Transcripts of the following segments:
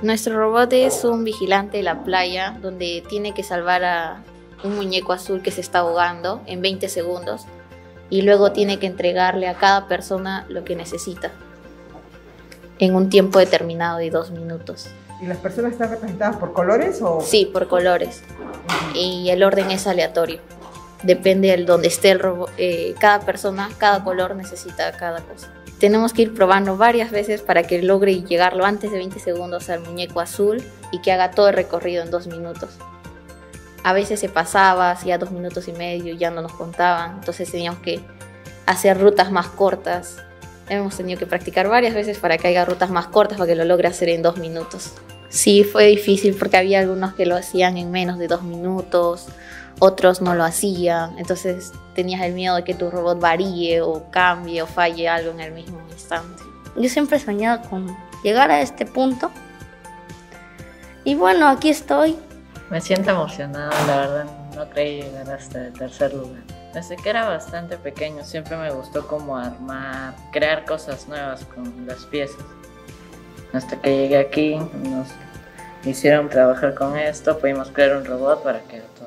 Nuestro robot es un vigilante de la playa donde tiene que salvar a un muñeco azul que se está ahogando en 20 segundos y luego tiene que entregarle a cada persona lo que necesita en un tiempo determinado de 2 minutos. ¿Y las personas están representadas por colores o...? Sí, por colores. Y el orden es aleatorio. Depende de donde esté el robot. Cada persona, cada color necesita cada cosa. Tenemos que ir probando varias veces para que logre llegarlo antes de 20 segundos al muñeco azul y que haga todo el recorrido en 2 minutos. A veces se pasaba, hacía 2 minutos y medio y ya no nos contaban, entonces teníamos que hacer rutas más cortas. Hemos tenido que practicar varias veces para que haya rutas más cortas para que lo logre hacer en 2 minutos. Sí, fue difícil porque había algunos que lo hacían en menos de 2 minutos, otros no lo hacían, entonces tenías el miedo de que tu robot varíe o cambie o falle algo en el mismo instante. Yo siempre he soñado con llegar a este punto y bueno, aquí estoy. Me siento emocionada, la verdad no creí llegar hasta el tercer lugar. Desde que era bastante pequeño siempre me gustó como armar, crear cosas nuevas con las piezas. Hasta que llegué aquí, nos hicieron trabajar con esto, pudimos crear un robot para que todo.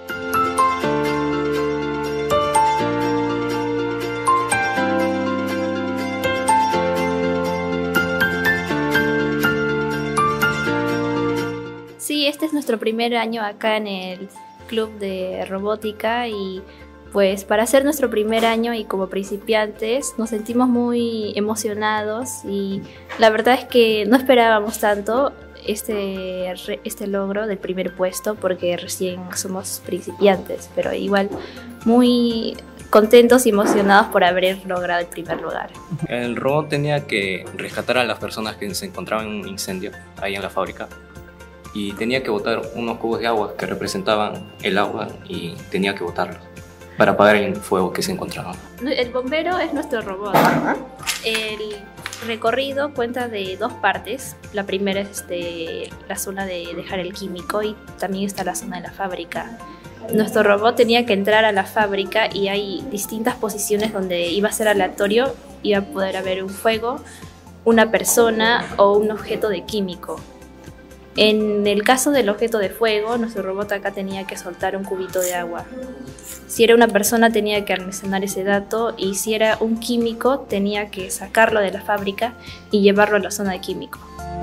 Sí, este es nuestro primer año acá en el club de robótica y pues para ser nuestro primer año y como principiantes nos sentimos muy emocionados y la verdad es que no esperábamos tanto este logro del primer puesto porque recién somos principiantes, pero igual muy contentos y emocionados por haber logrado el primer lugar. El robot tenía que rescatar a las personas que se encontraban en un incendio ahí en la fábrica y tenía que botar unos cubos de agua que representaban el agua y tenía que botarlos para apagar el fuego que se encontraba. El bombero es nuestro robot. El recorrido cuenta de 2 partes. La primera es la zona de dejar el químico y también está la zona de la fábrica. Nuestro robot tenía que entrar a la fábrica y hay distintas posiciones donde iba a ser aleatorio, iba a poder haber un fuego, una persona o un objeto de químico. En el caso del objeto de fuego, nuestro robot acá tenía que soltar un cubito de agua. Si era una persona tenía que almacenar ese dato y si era un químico tenía que sacarlo de la fábrica y llevarlo a la zona de químico.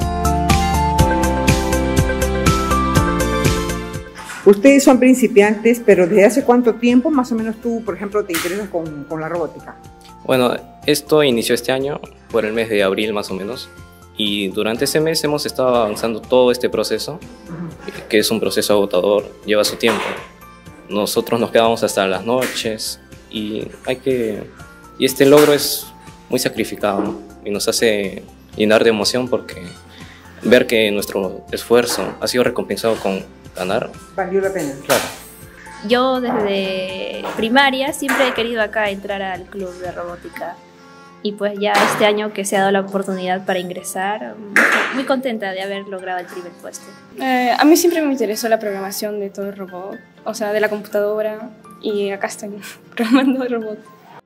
Ustedes son principiantes, pero ¿desde hace cuánto tiempo más o menos tú, por ejemplo, te interesas con la robótica? Bueno, esto inició este año, por el mes de abril más o menos, y durante ese mes hemos estado avanzando todo este proceso, que es un proceso agotador, lleva su tiempo. Nosotros nos quedamos hasta las noches y este logro es muy sacrificado, ¿no? Y nos hace llenar de emoción porque ver que nuestro esfuerzo ha sido recompensado con ganar. ¿Valió la pena? Claro. Yo desde primaria siempre he querido acá entrar al club de robótica y pues ya este año que se ha dado la oportunidad para ingresar, muy contenta de haber logrado el primer puesto. A mí siempre me interesó la programación de todo el robot, o sea, de la computadora, y acá estoy programando el robot.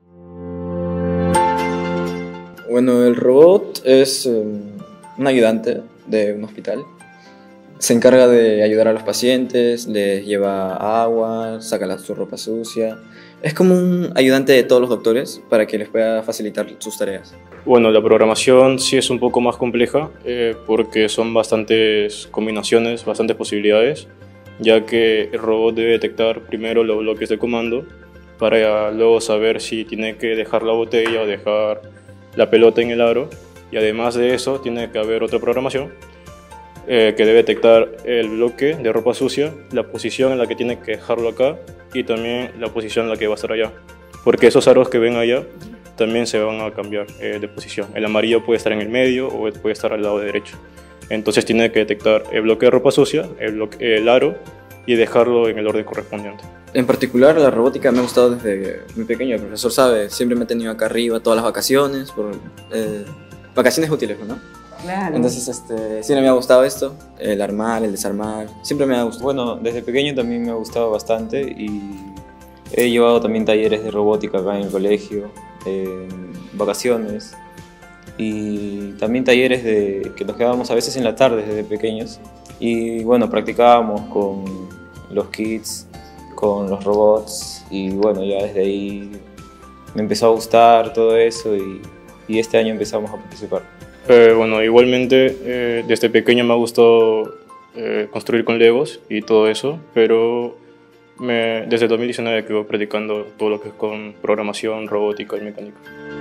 Bueno, el robot es un ayudante de un hospital. Se encarga de ayudar a los pacientes, les lleva agua, saca su ropa sucia. Es como un ayudante de todos los doctores para que les pueda facilitar sus tareas. Bueno, la programación sí es un poco más compleja porque son bastantes combinaciones, bastantes posibilidades, ya que el robot debe detectar primero los bloques de comando para luego saber si tiene que dejar la botella o dejar la pelota en el aro, y además de eso tiene que haber otra programación que debe detectar el bloque de ropa sucia, la posición en la que tiene que dejarlo acá y también la posición en la que va a estar allá, porque esos aros que ven allá también se van a cambiar de posición. El amarillo puede estar en el medio o puede estar al lado derecho. Entonces tiene que detectar el bloque de ropa sucia, el aro, y dejarlo en el orden correspondiente. En particular, la robótica me ha gustado desde muy pequeño. El profesor sabe, siempre me ha tenido acá arriba todas las vacaciones, vacaciones útiles, ¿no? Claro. Entonces, siempre me ha gustado esto, el armar, el desarmar, siempre me ha gustado. Bueno, desde pequeño también me ha gustado bastante y he llevado también talleres de robótica acá en el colegio, en vacaciones. y también talleres que nos quedábamos a veces en la tarde desde pequeños. Y bueno, practicábamos con los kits, con los robots, y bueno, ya desde ahí me empezó a gustar todo eso y este año empezamos a participar. Bueno, igualmente desde pequeño me ha gustado construir con Legos y todo eso, pero desde 2019 que voy practicando todo lo que es con programación, robótica y mecánica.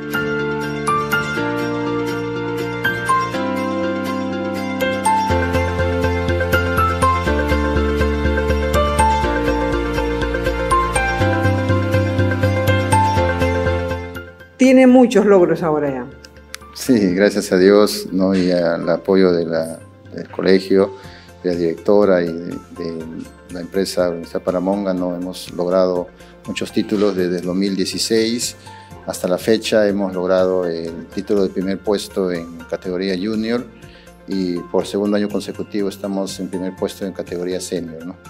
Tiene muchos logros ahora ya. Sí, gracias a Dios, ¿no? Y al apoyo del colegio, de la directora y de la empresa Universidad Paramonga, ¿no? Hemos logrado muchos títulos desde el 2016 hasta la fecha. Hemos logrado el título de primer puesto en categoría junior y por segundo año consecutivo estamos en primer puesto en categoría senior, ¿no?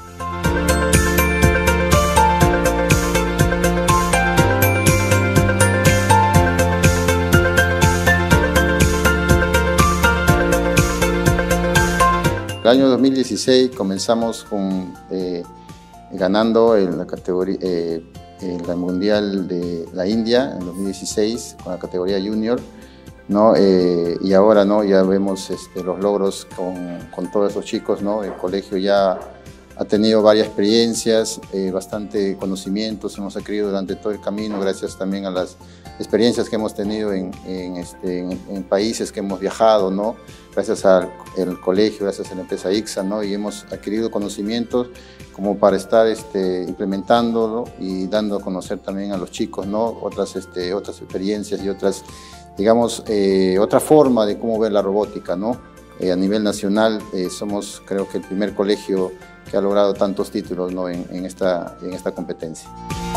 El año 2016 comenzamos ganando en la categoría en la Mundial de la India en 2016 con la categoría junior, ¿no? Y ahora, ¿no? Ya vemos los logros con todos esos chicos, ¿no? El colegio ya ha tenido varias experiencias, bastante conocimientos hemos adquirido durante todo el camino, gracias también a las experiencias que hemos tenido en países que hemos viajado, ¿no? Gracias al colegio, gracias a la empresa ICSA, ¿no? Y hemos adquirido conocimientos como para estar implementándolo y dando a conocer también a los chicos, ¿no? Otras experiencias y otras, digamos, otra forma de cómo ver la robótica, ¿no? A nivel nacional somos, creo que, el primer colegio que ha logrado tantos títulos, ¿no? en esta competencia.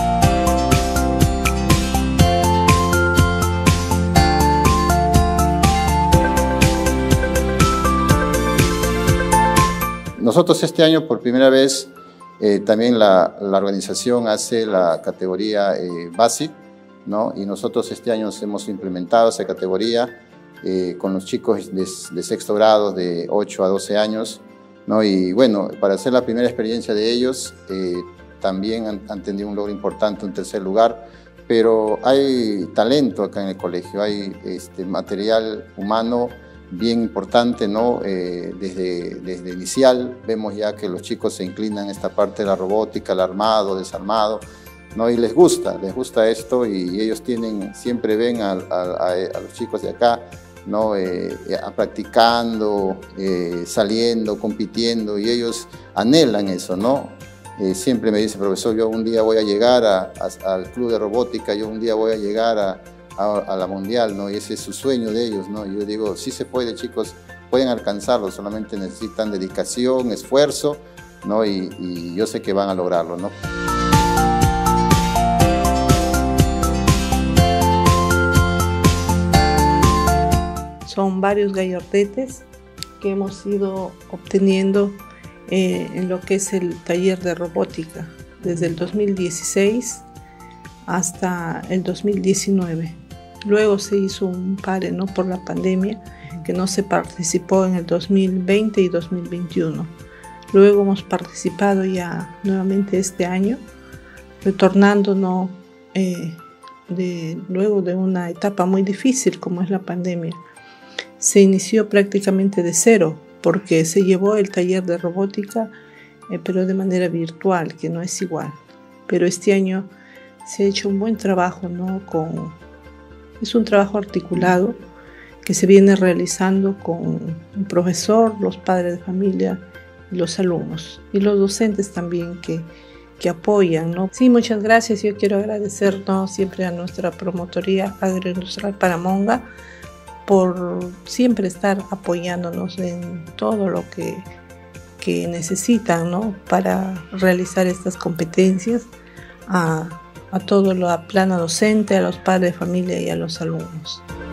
Nosotros este año por primera vez también la organización hace la categoría BASIC, ¿no? Y nosotros este año hemos implementado esa categoría con los chicos de sexto grado de 8 a 12 años, ¿no? Y bueno, para hacer la primera experiencia de ellos también han tenido un logro importante, un tercer lugar, pero hay talento acá en el colegio, hay material humano bien importante, ¿no? Desde inicial vemos ya que los chicos se inclinan a esta parte de la robótica, el armado, desarmado, ¿no? Y les gusta esto y ellos siempre ven a los chicos de acá, ¿no? Practicando, saliendo, compitiendo, y ellos anhelan eso, ¿no? Siempre me dice, profesor, yo un día voy a llegar al club de robótica, yo un día voy a llegar a la mundial, ¿no? Y ese es su sueño de ellos, ¿no? Yo digo, sí se puede, chicos, pueden alcanzarlo, solamente necesitan dedicación, esfuerzo, ¿no? Y yo sé que van a lograrlo, ¿no? Son varios gallardetes que hemos ido obteniendo en lo que es el taller de robótica desde el 2016 hasta el 2019. Luego se hizo un pare, ¿no? Por la pandemia, que no se participó en el 2020 y 2021. Luego hemos participado ya nuevamente este año, retornándonos luego de una etapa muy difícil como es la pandemia. Se inició prácticamente de cero, porque se llevó el taller de robótica, pero de manera virtual, que no es igual. Pero este año se ha hecho un buen trabajo, ¿no? Es un trabajo articulado que se viene realizando con un profesor, los padres de familia, los alumnos y los docentes también que apoyan, ¿no? Sí, muchas gracias. Yo quiero agradecer, ¿no? Siempre a nuestra promotoría agroindustrial Paramonga por siempre estar apoyándonos en todo lo que necesitan, ¿no? Para realizar estas competencias a todo lo plano docente, a los padres de familia y a los alumnos.